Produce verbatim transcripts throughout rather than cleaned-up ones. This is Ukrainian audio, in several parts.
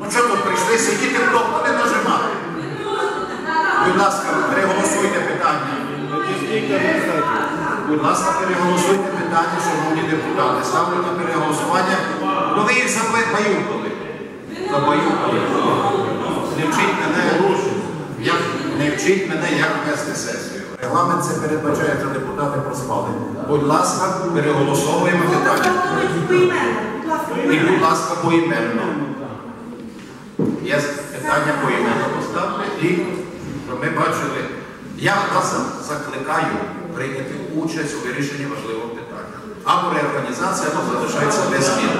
що тут прийшли сидіти, кнопку не нажимати? Будь ласка, переголосуйте питання. Будь ласка, переголосуйте питання, шановні депутати. Ставлю на переголосування. Ну ви їх забаюкали. Забаюкали. Не вчіть мене, як, не вчіть мене, як вести сесію. Регламент це передбачає, що депутати проспали. Будь ласка, переголосовуємо питання. І, будь ласка, поіменно. Є питання поіменно поставили і щоб ми бачили. Я вас закликаю прийняти участь у вирішенні важливого питання. Або реорганізація, або залишається без змін.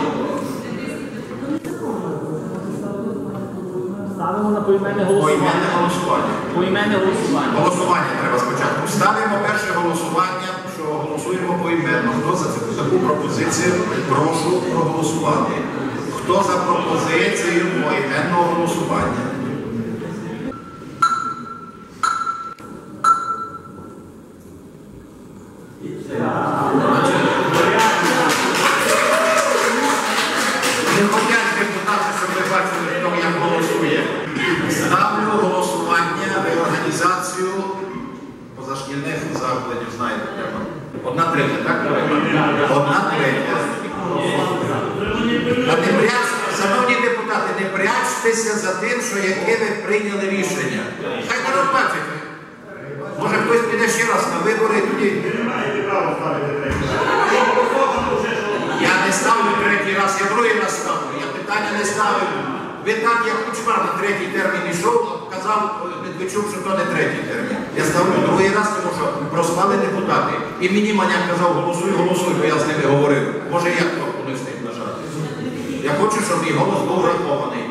Ставимо на поіменне голосування. Поіменне голосування. Поіменне голосування. Голосування треба спочатку. Ставимо перше голосування, що голосуємо поіменно. Хто за таку пропозицію, прошу проголосувати. Хто за пропозицію поіменного голосування? Не хотять депутати, щоб ви бачили, хто як голосує. Ставлю голосування реорганізацію позашкільних закладів, знаєте, треба. Одна третя, так? Одна третя. А не пряч, шановні депутати, не прячтеся за тим, що яке ви прийняли рішення. Хай народ бачить. Може хтось піде ще раз на вибори, тоді... Я не ставлю третій раз, я другий раз ставлю. Я питання не ставив. Ви так, як Кучма на третій термін йшов, казав, ви чув, що то не третій термін. Я ставлю другий раз, тому що проспали депутати. І мені маняк казав, голосуй, голосуй, бо я з ними говорив. Може, я кнопку не встиг нажати. Я хочу, щоб мій голос був врахований.